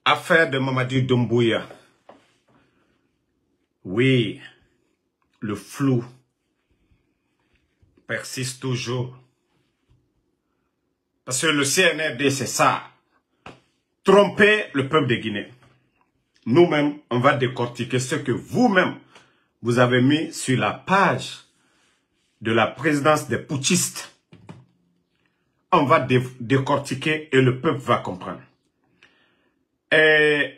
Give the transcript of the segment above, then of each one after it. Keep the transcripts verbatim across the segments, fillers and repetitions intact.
Affaire de Mamadi Doumbouya. Oui, le flou persiste toujours. Parce que le C N R D, c'est ça. Tromper le peuple de Guinée. Nous-mêmes, on va décortiquer ce que vous-même, vous avez mis sur la page de la présidence des putschistes. On va dé décortiquer et le peuple va comprendre. Et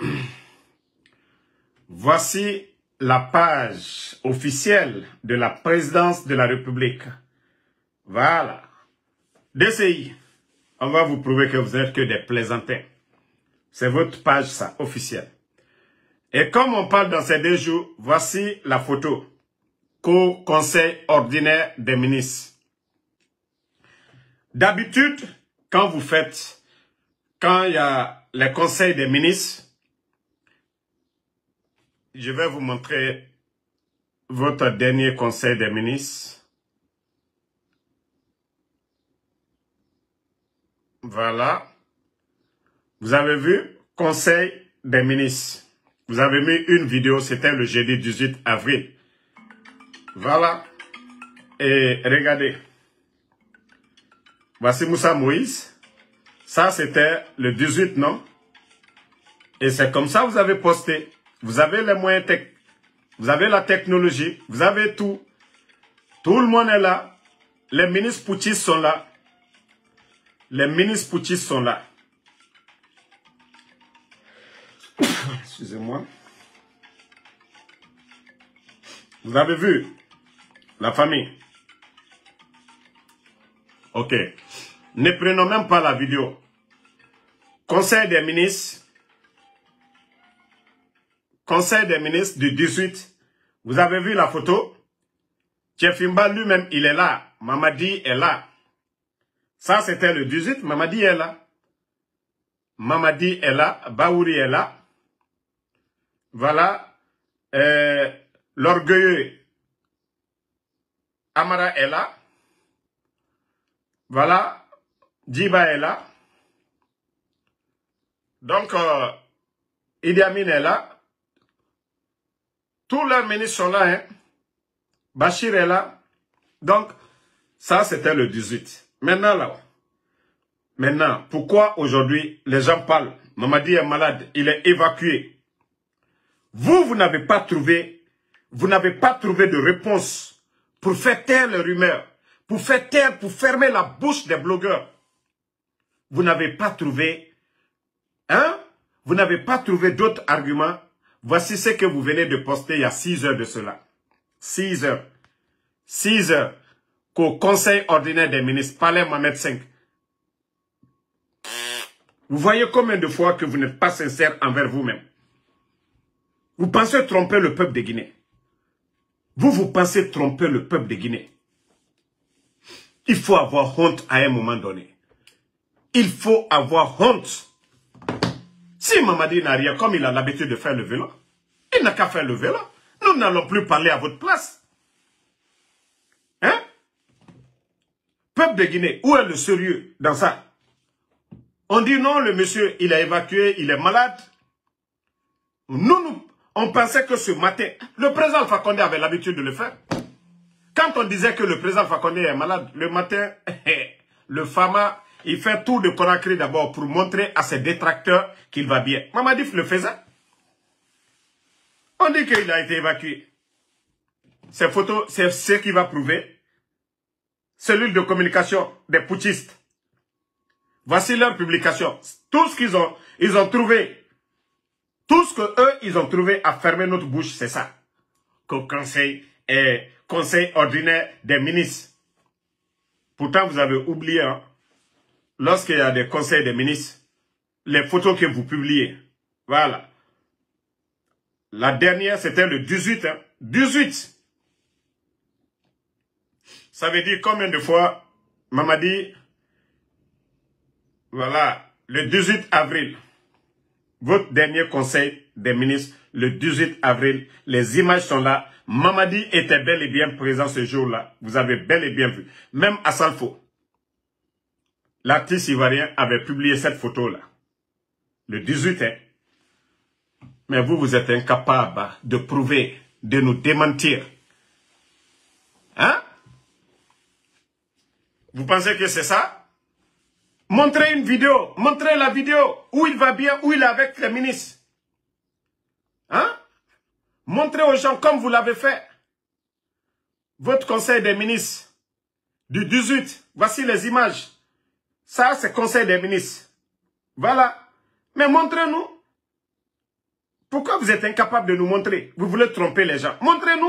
voici la page officielle de la présidence de la République. Voilà. D C I, on va vous prouver que vous n'êtes que des plaisantins. C'est votre page, ça, officielle. Et comme on parle dans ces deux jours, voici la photo qu'au Conseil ordinaire des ministres. D'habitude, quand vous faites, quand il y a les conseils des ministres, je vais vous montrer votre dernier conseil des ministres. Voilà. Vous avez vu, conseil des ministres. Vous avez mis une vidéo, c'était le jeudi dix-huit avril. Voilà. Et regardez. Voici Moussa Moïse. Ça, c'était le dix-huit, non? Et c'est comme ça que vous avez posté. Vous avez les moyens techniques. Vous avez la technologie. Vous avez tout. Tout le monde est là. Les ministres putschistes sont là. Les ministres putschistes sont là. Excusez-moi. Vous avez vu la famille? Ok. Ne prenons même pas la vidéo. Conseil des ministres. Conseil des ministres du dix-huit. Vous avez vu la photo? Tchefimba lui-même, il est là. Mamadi est là. Ça, c'était le dix-huit. Mamadi est là. Mamadi est là. Baouri est là. Voilà. Euh, L'orgueilleux Amara est là. Voilà. Djiba est là. Donc, euh, Idi Amin est là. Tous leurs ministres sont là. Hein. Bachir est là. Donc, ça, c'était le dix-huit. Maintenant, là. Maintenant, pourquoi aujourd'hui les gens parlent? Mamadi est malade. Il est évacué. Vous, vous n'avez pas trouvé, vous n'avez pas trouvé de réponse pour faire taire les rumeurs, pour faire taire, pour fermer la bouche des blogueurs. Vous n'avez pas trouvé, hein? Vous n'avez pas trouvé d'autres arguments. Voici ce que vous venez de poster il y a six heures de cela. Six heures. Six heures. Qu'au Conseil ordinaire des ministres, Palais Mohamed cinq. Vous voyez combien de fois que vous n'êtes pas sincère envers vous-même. Vous pensez tromper le peuple de Guinée. Vous, vous pensez tromper le peuple de Guinée. Il faut avoir honte à un moment donné. Il faut avoir honte. Si Mamadi n'a rien, comme il a l'habitude de faire le vélo, il n'a qu'à faire le vélo. Nous n'allons plus parler à votre place. Hein? Peuple de Guinée, où est le sérieux dans ça? On dit non, le monsieur, il est évacué, il est malade. Nous, nous on pensait que ce matin, le président Alpha Condé avait l'habitude de le faire. Quand on disait que le président Alpha Condé est malade, le matin, le Fama, il fait tout de Conakry d'abord pour montrer à ses détracteurs qu'il va bien. Mamadi le faisait. On dit qu'il a été évacué. Ces photos, c'est ce qui va prouver. Cellule de communication des putschistes. Voici leur publication. Tout ce qu'ils ont, ils ont trouvé. Tout ce que eux, ils ont trouvé à fermer notre bouche, c'est ça. Qu'au conseil, eh, conseil ordinaire des ministres. Pourtant, vous avez oublié, hein, lorsqu'il y a des conseils des ministres, les photos que vous publiez. Voilà. La dernière, c'était le dix-huit. Hein, dix-huit. Ça veut dire combien de fois, Mamadi, voilà, le dix-huit avril. Votre dernier conseil des ministres, le dix-huit avril, les images sont là. Mamadi était bel et bien présent ce jour-là. Vous avez bel et bien vu. Même à Salfo, l'artiste ivoirien avait publié cette photo-là. Le dix-huit, hein. Mais vous, vous êtes incapable de prouver, de nous démentir. Hein? Vous pensez que c'est ça? Montrez une vidéo, montrez la vidéo où il va bien, où il est avec les ministres. Hein? Montrez aux gens comme vous l'avez fait. Votre conseil des ministres du dix-huit, voici les images. Ça, c'est conseil des ministres. Voilà. Mais montrez-nous. Pourquoi vous êtes incapable de nous montrer? Vous voulez tromper les gens. Montrez-nous.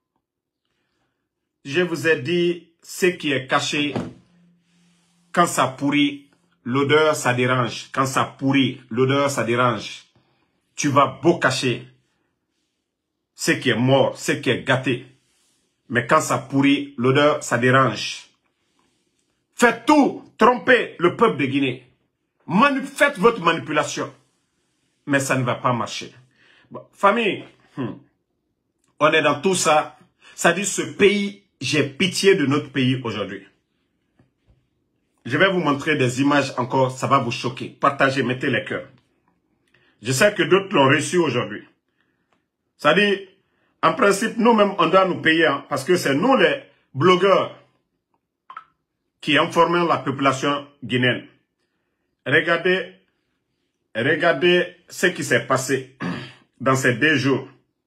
Je vous ai dit ce qui est caché. Quand ça pourrit, l'odeur, ça dérange. Quand ça pourrit, l'odeur, ça dérange. Tu vas beau cacher ce qui est mort, ce qui est gâté. Mais quand ça pourrit, l'odeur, ça dérange. Faites tout, trompez le peuple de Guinée. Manu faites votre manipulation. Mais ça ne va pas marcher. Bon, famille, hmm, on est dans tout ça. Ça dit ce pays, j'ai pitié de notre pays aujourd'hui. Je vais vous montrer des images encore, ça va vous choquer. Partagez, mettez les cœurs. Je sais que d'autres l'ont reçu aujourd'hui. Ça dit, en principe, nous-mêmes, on doit nous payer, hein, parce que c'est nous les blogueurs qui informons la population guinéenne. Regardez, regardez ce qui s'est passé dans ces deux jours.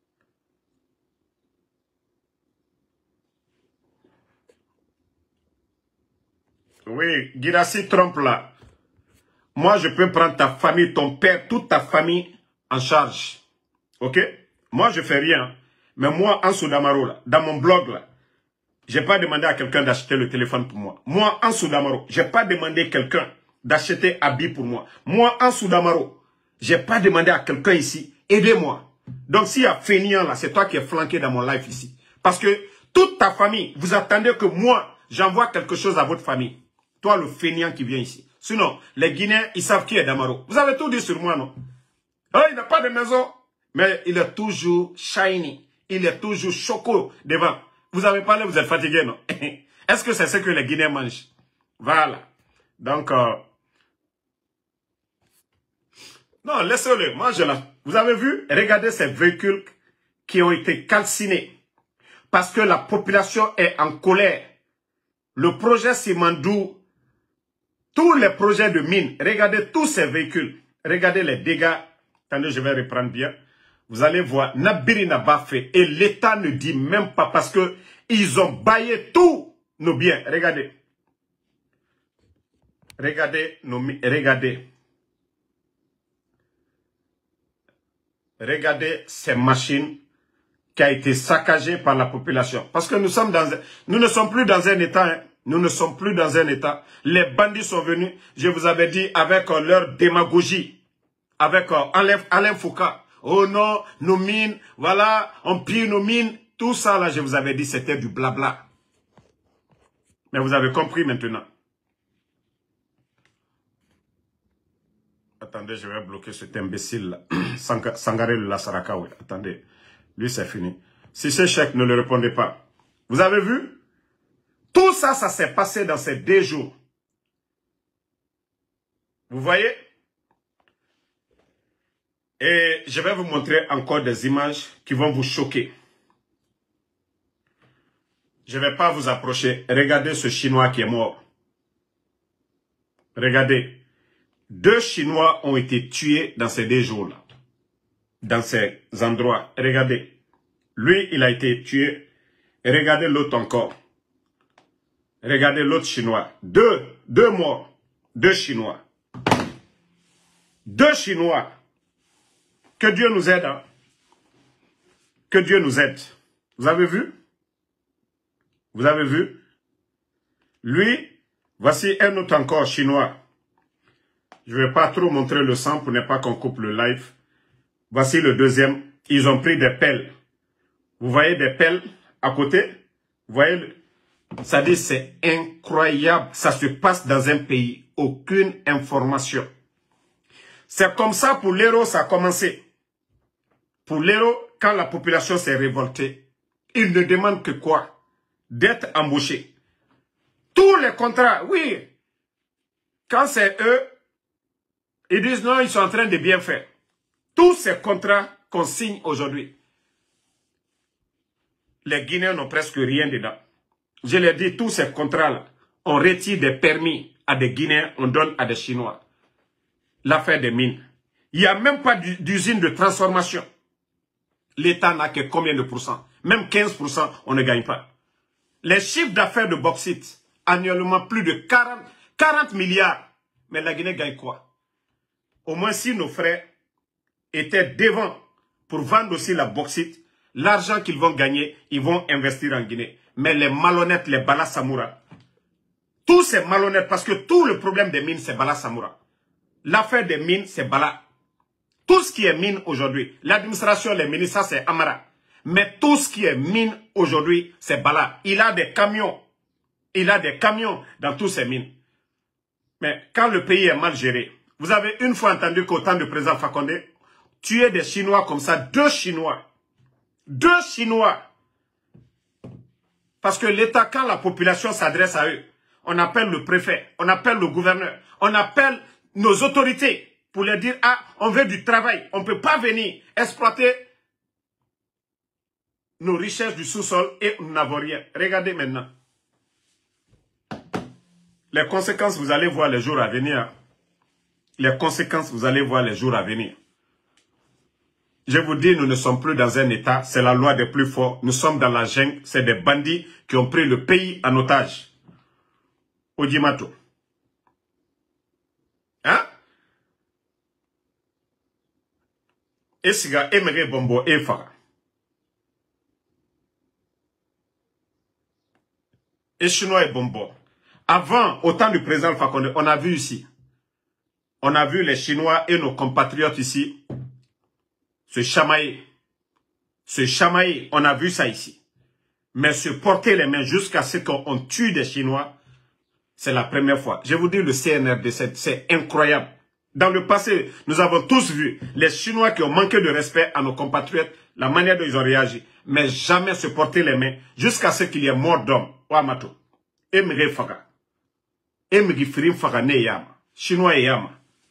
Oui, Guirassy trompe là. Moi, je peux prendre ta famille, ton père, toute ta famille en charge. Ok? Moi, je fais rien. Mais moi, Ansou Damaro, là, dans mon blog, là, j'ai pas demandé à quelqu'un d'acheter le téléphone pour moi. Moi, Ansou Damaro, j'ai pas demandé à quelqu'un d'acheter habit pour moi. Moi, Ansou Damaro, j'ai pas demandé à quelqu'un ici, aidez-moi. Donc, s'il y a fainéant là, c'est toi qui es flanqué dans mon live ici. Parce que toute ta famille, vous attendez que moi, j'envoie quelque chose à votre famille. Toi, le fainéant qui vient ici. Sinon, les Guinéens, ils savent qui est Damaro. Vous avez tout dit sur moi, non? Oh, il n'a pas de maison. Mais il est toujours shiny. Il est toujours choco devant. Vous avez parlé, vous êtes fatigué, non? Est-ce que c'est ce que les Guinéens mangent? Voilà. Donc, euh... non, laissez-le. Moi, je la... Vous avez vu? Regardez ces véhicules qui ont été calcinés. Parce que la population est en colère. Le projet Simandou, tous les projets de mines, regardez tous ces véhicules. Regardez les dégâts. Attendez, je vais reprendre bien. Vous allez voir, Nabiri n'a pas fait. Et l'État ne dit même pas parce que ils ont baillé tous nos biens. Regardez. Regardez, nos, regardez. Regardez ces machines qui ont été saccagées par la population. Parce que nous sommes dans un, nous ne sommes plus dans un État. Hein. Nous ne sommes plus dans un État. Les bandits sont venus, je vous avais dit, avec euh, leur démagogie. Avec euh, Alain, Alain Foucault. Oh non, nos mines, voilà, on pille nos mines. Tout ça, là, je vous avais dit, c'était du blabla. Mais vous avez compris maintenant. Attendez, je vais bloquer cet imbécile-là. Sangaré le Lasaraka, oui. Attendez, lui, c'est fini. Si ce chèque ne le répondait pas. Vous avez vu? Tout ça, ça s'est passé dans ces deux jours. Vous voyez? Et je vais vous montrer encore des images qui vont vous choquer. Je ne vais pas vous approcher. Regardez ce Chinois qui est mort. Regardez. Deux Chinois ont été tués dans ces deux jours-là. Dans ces endroits. Regardez. Lui, il a été tué. Et regardez l'autre encore. Regardez l'autre Chinois. Deux. Deux morts. Deux Chinois. Deux Chinois. Que Dieu nous aide. Hein? Que Dieu nous aide. Vous avez vu? Vous avez vu? Lui, voici un autre encore Chinois. Je ne vais pas trop montrer le sang pour ne pas qu'on coupe le live. Voici le deuxième. Ils ont pris des pelles. Vous voyez des pelles à côté? Vous voyez? Ça dit c'est incroyable. Ça se passe dans un pays. Aucune information. C'est comme ça pour l'héros, ça a commencé. Pour l'héros, quand la population s'est révoltée, il ne demande que quoi? D'être embauché. Tous les contrats, oui. Quand c'est eux, Ils disent non, ils sont en train de bien faire. Tous ces contrats qu'on signe aujourd'hui, les Guinéens n'ont presque rien dedans. Je l'ai dit, tous ces contrats-là, on retire des permis à des Guinéens, on donne à des Chinois. L'affaire des mines. Il n'y a même pas d'usine de transformation. L'État n'a que combien de pourcents? Même quinze pour cent, on ne gagne pas. Les chiffres d'affaires de bauxite, annuellement plus de quarante, quarante milliards. Mais la Guinée gagne quoi? Au moins si nos frères étaient devant pour vendre aussi la bauxite, l'argent qu'ils vont gagner, ils vont investir en Guinée. Mais les malhonnêtes, les Bala Samoura, tous ces malhonnêtes, parce que tout le problème des mines, c'est Bala Samoura. L'affaire des mines, c'est Bala. Tout ce qui est mine aujourd'hui, l'administration, les ministres, ça c'est Amara. Mais tout ce qui est mine aujourd'hui, c'est Bala. Il a des camions. Il a des camions dans tous ces mines. Mais quand le pays est mal géré, vous avez une fois entendu qu'au temps du président Fakonde, tuer des Chinois comme ça, deux Chinois. Deux Chinois. Parce que l'État, quand la population s'adresse à eux, on appelle le préfet, on appelle le gouverneur, on appelle nos autorités pour leur dire, ah, on veut du travail, on ne peut pas venir exploiter nos richesses du sous-sol et nous n'avons rien. Regardez maintenant. Les conséquences, vous allez voir les jours à venir. Les conséquences, vous allez voir les jours à venir. Je vous dis, nous ne sommes plus dans un état, c'est la loi des plus forts. Nous sommes dans la jungle, c'est des bandits qui ont pris le pays en otage. Odimato. Hein? Esiga emere bombo efara. Et Chinois et bombo. Avant, au temps du président Fakonde, on a vu ici. On a vu les Chinois et nos compatriotes ici se chamailler. Se chamailler. On a vu ça ici. Mais se porter les mains jusqu'à ce qu'on tue des Chinois, c'est la première fois. Je vous dis, le C N R D, c'est incroyable. Dans le passé, nous avons tous vu les Chinois qui ont manqué de respect à nos compatriotes, la manière dont ils ont réagi. Mais jamais se porter les mains jusqu'à ce qu'il y ait mort d'homme. Ouamato. Emre Faga. Emre Firim Faga ne yama. Chinois et yama.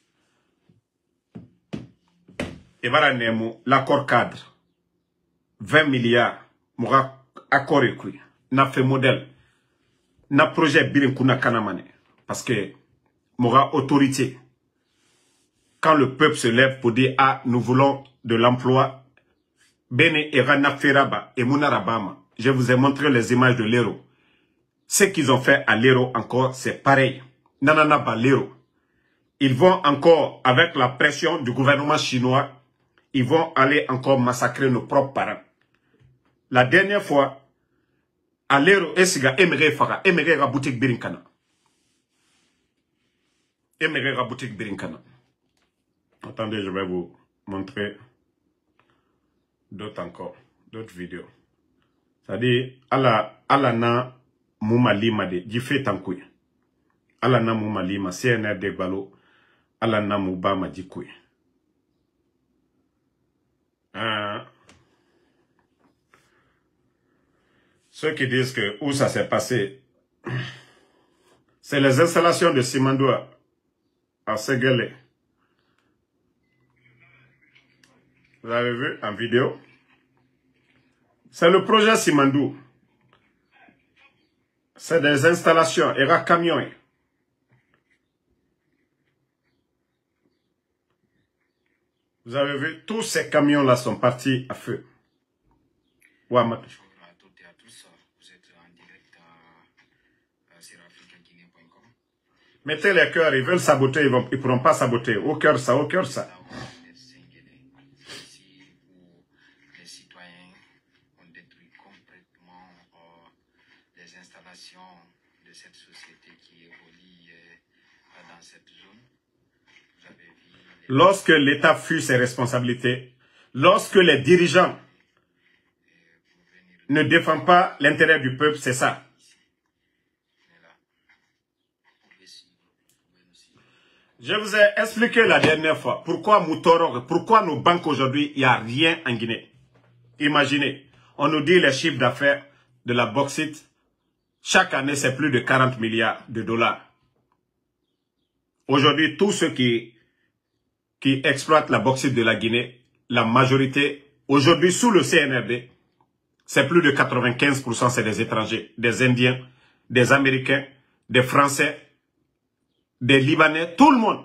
Et voilà l'accord cadre. vingt milliards. Moura accord écrit. N'a fait modèle. N'a projet Birin Kuna Kanamane. Parce que Moura autorité. Quand le peuple se lève pour dire, ah, nous voulons de l'emploi, Bene Erana Feraba et Munarabama. Je vous ai montré les images de l'Héro. Ce qu'ils ont fait à l'Héro encore, c'est pareil. Nananaba l'Héro. Ils vont encore, avec la pression du gouvernement chinois, ils vont aller encore massacrer nos propres parents. La dernière fois, à l'Héro, Esiga Emere Faga, Emere Raboutik Birinkana. Emere Raboutik Birinkana. Attendez, je vais vous montrer d'autres encore, d'autres vidéos. C'est-à-dire, Allah, Allah na moumalima de, jifé tankouy. Allah na moumalima, C N R D Gbalo, Allah na moubama jikouy. Euh, ceux qui disent que où ça s'est passé, c'est les installations de Simandoua à Séguélé. Vous avez vu en vidéo? C'est le projet Simandou. C'est des installations, et camions. Vous avez vu, tous ces camions-là sont partis à feu. Ouamato. Vous êtes en direct à, à sur africa guinée point com. Mettez les cœurs, ils veulent saboter, ils ne pourront pas saboter. Au cœur ça, au cœur ça. Les citoyens ont détruit complètement euh, les installations de cette société qui évolue euh, dans cette zone. Vous avez vu les... Lorsque l'État fuit ses responsabilités, lorsque les dirigeants ne défendent pas l'intérêt du peuple, c'est ça. Je vous ai expliqué la dernière fois pourquoi Moutoro, pourquoi nos banques aujourd'hui, il n'y a rien en Guinée. Imaginez, on nous dit les chiffres d'affaires de la bauxite, chaque année c'est plus de quarante milliards de dollars. Aujourd'hui, tous ceux qui qui exploitent la bauxite de la Guinée, la majorité, aujourd'hui sous le C N R D, c'est plus de quatre-vingt-quinze pour cent, c'est des étrangers, des Indiens, des Américains, des Français, des Libanais, tout le monde.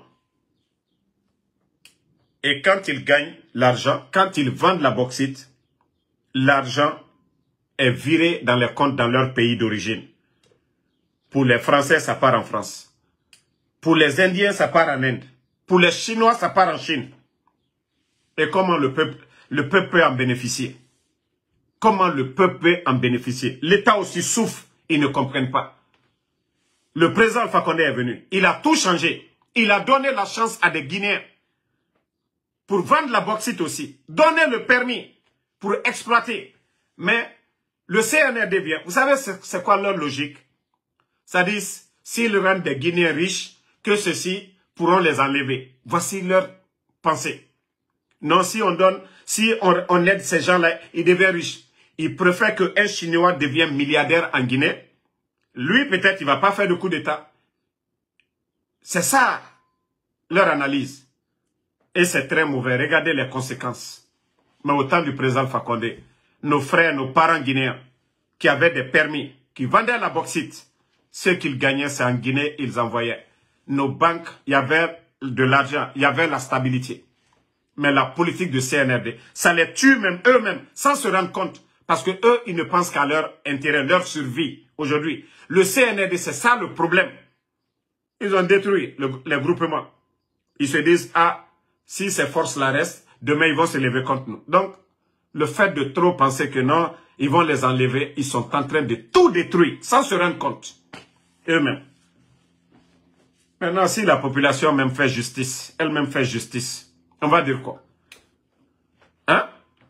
Et quand ils gagnent l'argent, quand ils vendent la bauxite, l'argent est viré dans les comptes dans leur pays d'origine. Pour les Français, ça part en France. Pour les Indiens, ça part en Inde. Pour les Chinois, ça part en Chine. Et comment le peuple, le peuple peut en bénéficier? Comment le peuple peut en bénéficier? L'État aussi souffre, ils ne comprennent pas. Le président Alpha Condé est venu. Il a tout changé. Il a donné la chance à des Guinéens pour vendre la bauxite aussi. Donner le permis pour exploiter. Mais le C N R D vient. Vous savez c'est quoi leur logique? Ça dit, s'ils rendent des Guinéens riches, que ceux-ci pourront les enlever. Voici leur pensée. Non, si on donne, si on, on aide ces gens-là, ils deviennent riches. Ils préfèrent qu'un Chinois devienne milliardaire en Guinée. Lui, peut-être, il ne va pas faire de coup d'État. C'est ça, leur analyse. Et c'est très mauvais. Regardez les conséquences. Mais au temps du président Alpha Condé, nos frères, nos parents guinéens, qui avaient des permis, qui vendaient la bauxite, ce qu'ils gagnaient, c'est en Guinée, ils envoyaient. Nos banques, il y avait de l'argent, il y avait la stabilité. Mais la politique de C N R D, ça les tue même eux-mêmes, sans se rendre compte. Parce que eux, ils ne pensent qu'à leur intérêt, leur survie aujourd'hui. Le C N R D, c'est ça le problème. Ils ont détruit le, les groupements. Ils se disent, ah, si ces forces-là restent, demain ils vont se lever contre nous. Donc, le fait de trop penser que non, ils vont les enlever, ils sont en train de tout détruire, sans se rendre compte. Eux-mêmes. Maintenant, si la population même fait justice, elle-même fait justice, on va dire quoi? Hein?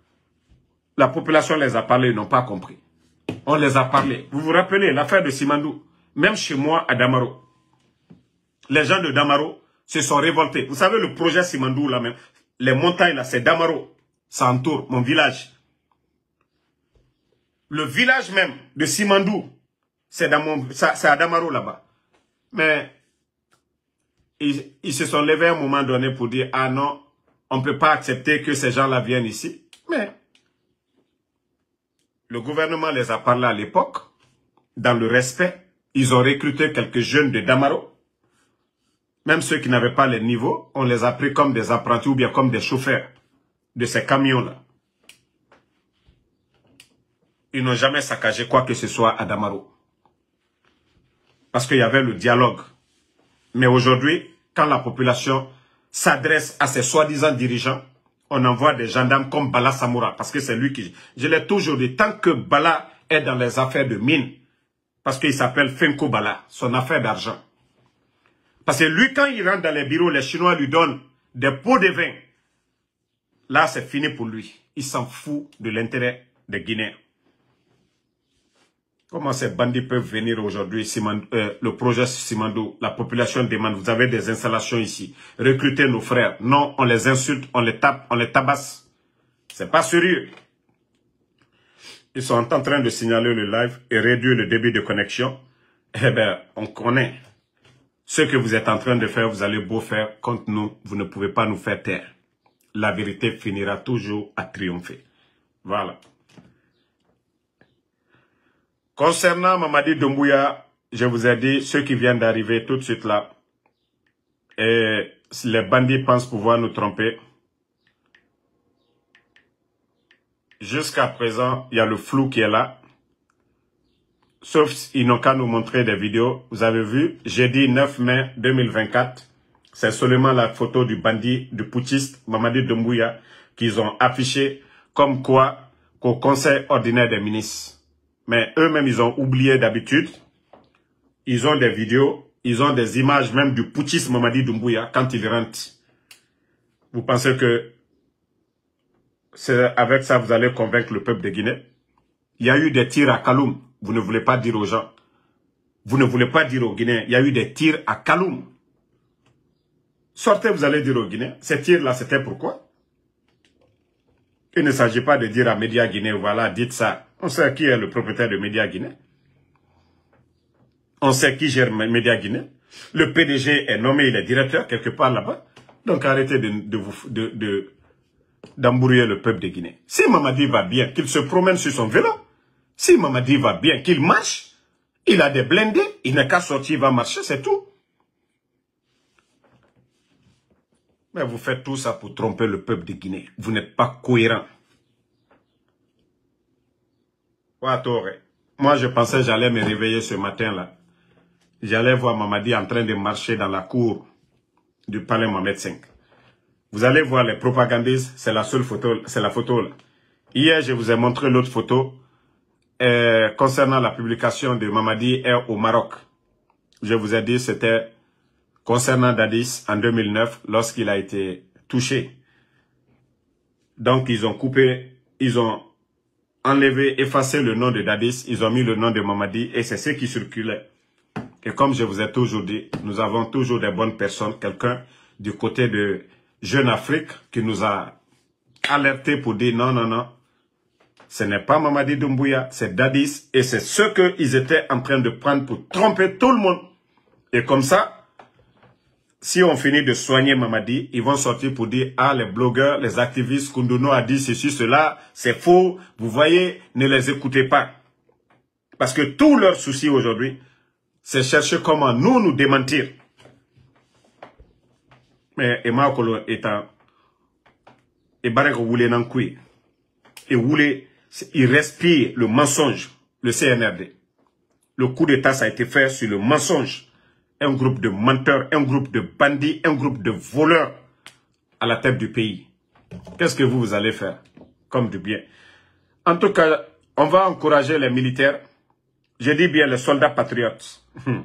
La population les a parlé, ils n'ont pas compris. On les a parlé. Vous vous rappelez l'affaire de Simandou? Même chez moi, à Damaro. Les gens de Damaro se sont révoltés. Vous savez, le projet Simandou, là même, les montagnes, là, c'est Damaro. Ça entoure mon village. Le village même de Simandou, c'est à Damaro, là-bas. Mais ils, ils se sont levés à un moment donné pour dire, ah non, on ne peut pas accepter que ces gens-là viennent ici. Mais le gouvernement les a parlé à l'époque, dans le respect. Ils ont recruté quelques jeunes de Damaro. Même ceux qui n'avaient pas les niveaux, on les a pris comme des apprentis ou bien comme des chauffeurs de ces camions-là. Ils n'ont jamais saccagé quoi que ce soit à Damaro. Parce qu'il y avait le dialogue. Mais aujourd'hui, quand la population s'adresse à ces soi-disant dirigeants, on envoie des gendarmes comme Bala Samoura. Parce que c'est lui qui... Je l'ai toujours dit, tant que Bala est dans les affaires de mine, parce qu'il s'appelle Fenko Bala, son affaire d'argent. Parce que lui, quand il rentre dans les bureaux, les Chinois lui donnent des pots de vin. Là, c'est fini pour lui. Il s'en fout de l'intérêt des Guinéens. Comment ces bandits peuvent venir aujourd'hui, euh, le projet Simandou, la population demande, vous avez des installations ici, recrutez nos frères. Non, on les insulte, on les tape, on les tabasse. C'est pas sérieux. Ils sont en train de signaler le live et réduire le débit de connexion. Eh bien, on connaît. Ce que vous êtes en train de faire, vous allez beau faire contre nous, vous ne pouvez pas nous faire taire. La vérité finira toujours à triompher. Voilà. Concernant Mamadi Doumbouya, je vous ai dit, ceux qui viennent d'arriver tout de suite là, et les bandits pensent pouvoir nous tromper. Jusqu'à présent, il y a le flou qui est là. Sauf ils n'ont qu'à nous montrer des vidéos. Vous avez vu, jeudi neuf mai deux mille vingt-quatre, c'est seulement la photo du bandit, du putschiste Mamadi Doumbouya qu'ils ont affiché comme quoi qu'au conseil ordinaire des ministres. Mais eux-mêmes, ils ont oublié d'habitude. Ils ont des vidéos, ils ont des images même du putschiste Mamadi Doumbouya quand il rentre. Vous pensez que c'est avec ça vous allez convaincre le peuple de Guinée? Il y a eu des tirs à Kaloum. Vous ne voulez pas dire aux gens. Vous ne voulez pas dire aux Guinéens. Il y a eu des tirs à Kaloum. Sortez, vous allez dire aux Guinéens. Ces tirs-là, c'était pourquoi? Il ne s'agit pas de dire à Média Guinée, voilà, dites ça. On sait qui est le propriétaire de Média Guinée. On sait qui gère Média Guinée. Le P D G est nommé, il est directeur quelque part là-bas. Donc arrêtez de, de vous de, de, d'embrouiller le peuple de Guinée. Si Mamadi va bien, qu'il se promène sur son vélo. Si Mamadi va bien, qu'il marche. Il a des blindés. Il n'a qu'à sortir, il va marcher, c'est tout. Mais vous faites tout ça pour tromper le peuple de Guinée. Vous n'êtes pas cohérent. Moi, je pensais que j'allais me réveiller ce matin-là. J'allais voir Mamadi en train de marcher dans la cour du palais Mohamed cinq. Vous allez voir les propagandistes, c'est la seule photo, c'est la photo là. Hier, je vous ai montré l'autre photo euh, concernant la publication de Mamadi Air au Maroc. Je vous ai dit, c'était concernant Dadis en deux mille neuf, lorsqu'il a été touché. Donc, ils ont coupé, ils ont enlevé, effacé le nom de Dadis, ils ont mis le nom de Mamadi et c'est ce qui circulait. Et comme je vous ai toujours dit, nous avons toujours des bonnes personnes, quelqu'un du côté de Jeune Afrique qui nous a alerté pour dire non, non, non, ce n'est pas Mamadi Doumbouya, c'est Dadis et c'est ce qu'ils étaient en train de prendre pour tromper tout le monde. Et comme ça, si on finit de soigner Mamadi, ils vont sortir pour dire, ah, les blogueurs, les activistes, Koundouno a dit ceci, cela, c'est faux. Vous voyez, ne les écoutez pas. Parce que tout leur souci aujourd'hui, c'est chercher comment nous nous démentir. Mais Emma Kolo étant, et Barek Woulé Nankoui, et Woulé, il respire le mensonge, le C N R D. Le coup d'État, ça a été fait sur le mensonge. Un groupe de menteurs, un groupe de bandits, un groupe de voleurs à la tête du pays. Qu'est-ce que vous, vous allez faire comme du bien? En tout cas, on va encourager les militaires. Je dis bien les soldats patriotes.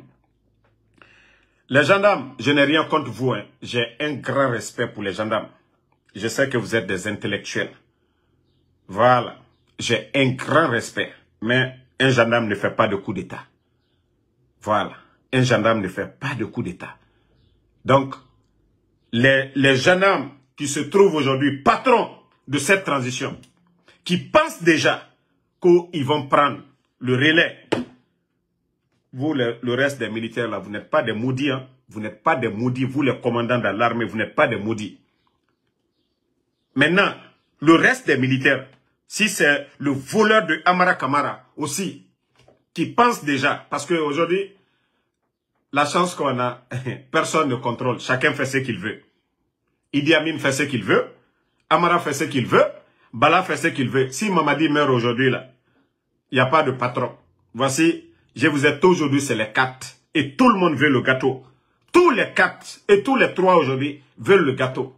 Les gendarmes, je n'ai rien contre vous. Hein. J'ai un grand respect pour les gendarmes. Je sais que vous êtes des intellectuels. Voilà. J'ai un grand respect. Mais un gendarme ne fait pas de coup d'État. Voilà. Un gendarme ne fait pas de coup d'État. Donc, les, les gendarmes qui se trouvent aujourd'hui patrons de cette transition, qui pensent déjà qu'ils vont prendre le relais. Vous, le, le reste des militaires, là, vous n'êtes pas des maudits. Hein? Vous n'êtes pas des maudits. Vous, les commandants de l'armée, vous n'êtes pas des maudits. Maintenant, le reste des militaires, si c'est le voleur de Amara Kamara aussi, qui pense déjà, parce qu'aujourd'hui, la chance qu'on a, personne ne contrôle. Chacun fait ce qu'il veut. Idi Amin fait ce qu'il veut. Amara fait ce qu'il veut. Bala fait ce qu'il veut. Si Mamadi meurt aujourd'hui, là, il n'y a pas de patron. Voici, je vous ai toujours dit, c'est les quatre. Et tout le monde veut le gâteau. Tous les quatre et tous les trois aujourd'hui veulent le gâteau.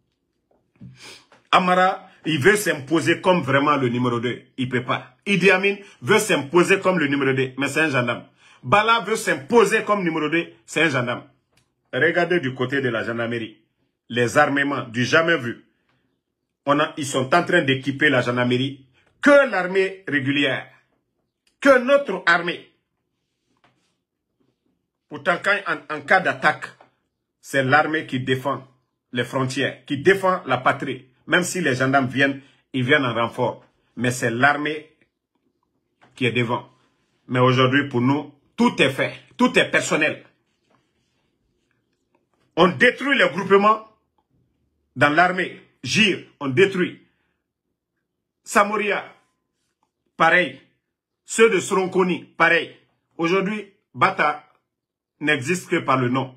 Amara, il veut s'imposer comme vraiment le numéro deux. Il ne peut pas. Idi Amin veut s'imposer comme le numéro deux. Mais c'est un gendarme. Bala veut s'imposer comme numéro deux, c'est un gendarme. Regardez du côté de la gendarmerie. Les armements du jamais vu. On a, ils sont en train d'équiper la gendarmerie. Que l'armée régulière. Que notre armée. Pourtant, quand, en, en cas d'attaque, c'est l'armée qui défend les frontières, qui défend la patrie. Même si les gendarmes viennent, ils viennent en renfort. Mais c'est l'armée qui est devant. Mais aujourd'hui, pour nous, tout est fait. Tout est personnel. On détruit les groupements dans l'armée. Gire, on détruit. Samoria, pareil. Ceux de Sronkoni, pareil. Aujourd'hui, Bata n'existe que par le nom.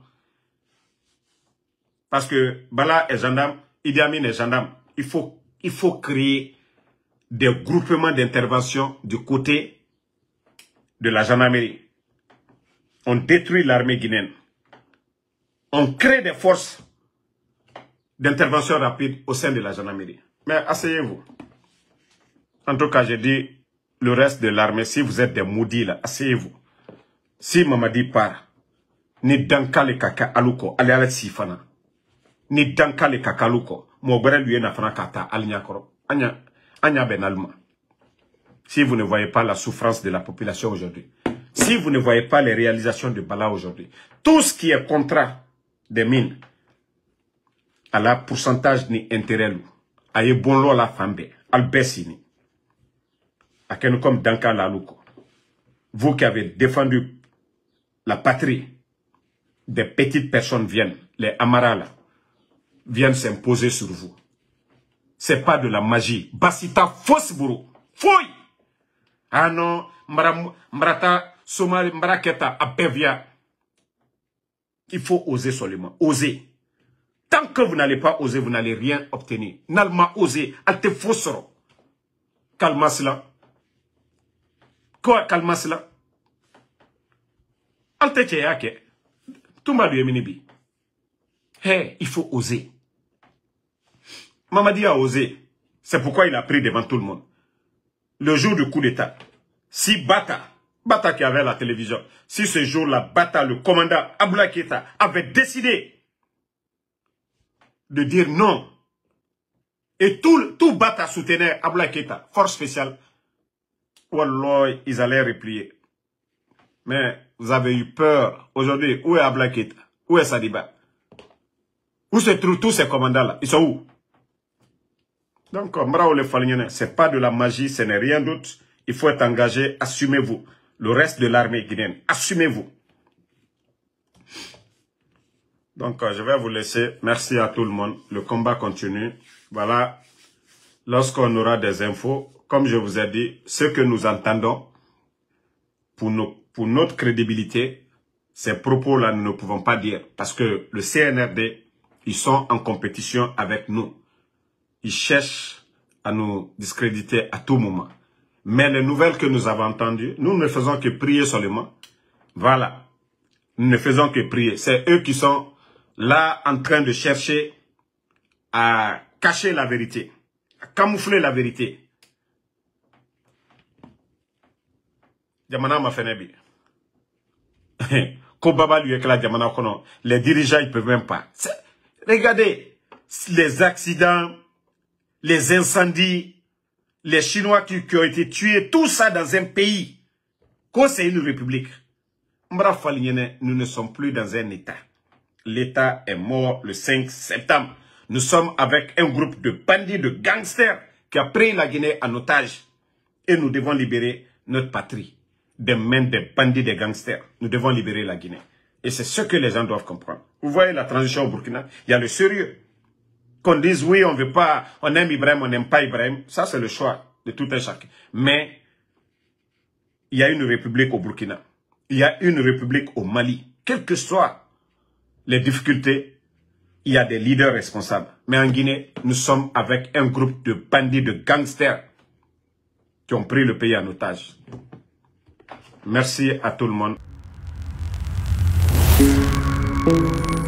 Parce que Bala est gendarme, Idi Amin est gendarme. Il faut, il faut créer des groupements d'intervention du côté de la gendarmerie. On détruit l'armée guinéenne. On crée des forces d'intervention rapide au sein de la gendarmerie. Mais asseyez-vous. En tout cas, j'ai dit le reste de l'armée, si vous êtes des maudits là, asseyez-vous. Si Mamadi part, ni danka le kaka aluko, allez à la sifana. Ni danka le kaka aluko, mo bere lui na fana kata alignakoro. Anya, anya ben alma. Si vous ne voyez pas la souffrance de la population aujourd'hui, si vous ne voyez pas les réalisations de Bala aujourd'hui, tout ce qui est contrat des mines, à la pourcentage ni intérêt, à y bon lo la fambe, al bessini, à quelqu'un comme Danka Lalouko, vous qui avez défendu la patrie, des petites personnes viennent, les Amara là, viennent s'imposer sur vous. C'est pas de la magie. Basita fausse bourreau. Fouille. Ah non, Mrata, Somali, Mraketa, Abevia. Il faut oser seulement. Oser. Tant que vous n'allez pas oser, vous n'allez rien obtenir. N'alma oser. Alte faussero. Calma cela. Quoi, calma cela? Alte tcheyake. Tumba du eminibi. Hé, il faut oser. Mamadi a osé. C'est pourquoi il a pris devant tout le monde. Le jour du coup d'État, si Bata, Bata qui avait la télévision, si ce jour-là, Bata, le commandant Abdoulaye Keïta, avait décidé de dire non, et tout, tout Bata soutenait Abdoulaye Keïta, force spéciale, Wallah, ils allaient replier. Mais vous avez eu peur. Aujourd'hui, où est Abdoulaye Keïta? Où est Sadiba? Où se trouvent tous ces commandants-là? Ils sont où? Donc, ce n'est pas de la magie, ce n'est rien d'autre. Il faut être engagé, assumez-vous. Le reste de l'armée guinéenne, assumez-vous. Donc, je vais vous laisser. Merci à tout le monde. Le combat continue. Voilà. Lorsqu'on aura des infos, comme je vous ai dit, ce que nous entendons, pour, nos, pour notre crédibilité, ces propos-là, nous ne pouvons pas dire. Parce que le C N R D, ils sont en compétition avec nous. Ils cherchent à nous discréditer à tout moment. Mais les nouvelles que nous avons entendues, nous ne faisons que prier seulement. Voilà. Nous ne faisons que prier. C'est eux qui sont là en train de chercher à cacher la vérité, à camoufler la vérité. Diamana m'a fait nebi. Kobaba lui éclate Diamana kono. Les dirigeants, ils ne peuvent même pas. Regardez les accidents, les incendies, les Chinois qui, qui ont été tués, tout ça dans un pays. Quand c'est une république. Nous ne sommes plus dans un État. L'État est mort le cinq septembre. Nous sommes avec un groupe de bandits, de gangsters qui a pris la Guinée en otage. Et nous devons libérer notre patrie des mains des bandits, des gangsters. Nous devons libérer la Guinée. Et c'est ce que les gens doivent comprendre. Vous voyez la transition au Burkina, il y a le sérieux. Qu'on dise oui, on veut pas, on aime Ibrahim, on n'aime pas Ibrahim. Ça, c'est le choix de tout un chacun. Mais, il y a une république au Burkina. Il y a une république au Mali. Quelles que soient les difficultés, il y a des leaders responsables. Mais en Guinée, nous sommes avec un groupe de bandits, de gangsters qui ont pris le pays en otage. Merci à tout le monde.